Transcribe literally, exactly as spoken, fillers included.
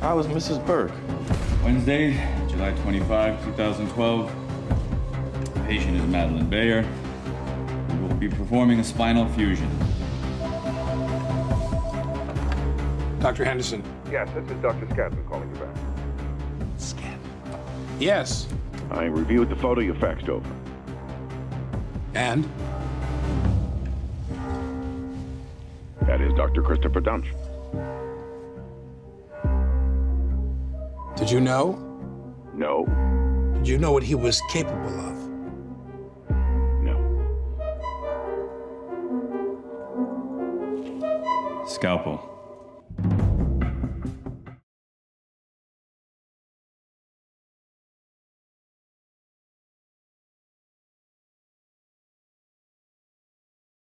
How is Missus Burke? Wednesday, July twenty-fifth, two thousand twelve. The patient is Madeline Bayer. We will be performing a spinal fusion. Doctor Henderson. Yes, this is Doctor Scatman calling you back. Scan. Yes. I reviewed the photo you faxed over. And? That is Doctor Christopher Dunch. Did you know? No. Did you know what he was capable of? No. Scalpel.